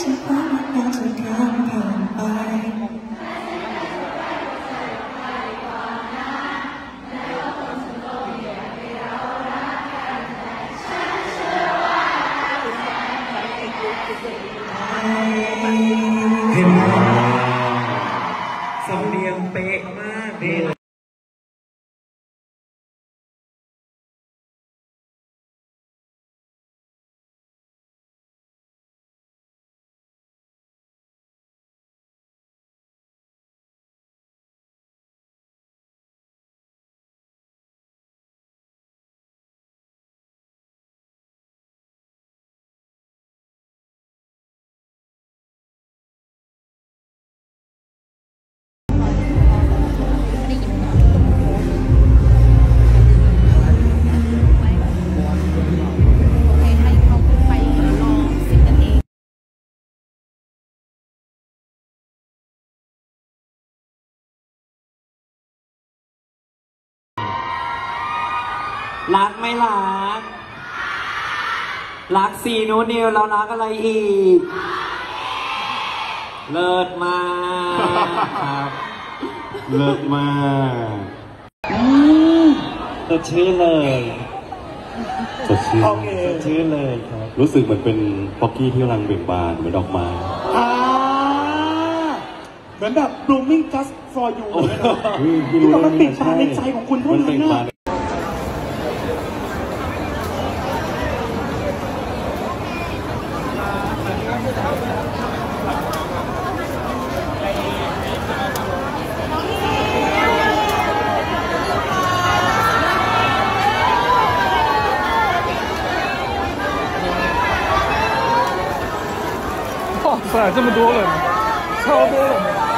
ฉันว่ามันน่าจะเกินไปเห็นไหมสำเนียงเป๊ะมากดีรักไม่รักซีนูนิวเรารักอะไรอีกเลิศมากครับเลิศมากสดชื่นเลยสดชื่นสดชื่นเลยครับรู้สึกเหมือนเป็นป๊อกกี้ที่กำลังเบ่งบานเหมือนดอกไม้เหมือนแบบ blooming just for you ที่กำลังเบ่งบานในใจของคุณเท่านั้นนะ哇塞，这么多人，超多人。